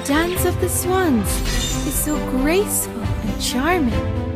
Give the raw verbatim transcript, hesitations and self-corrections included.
dance of the swans is so graceful and charming.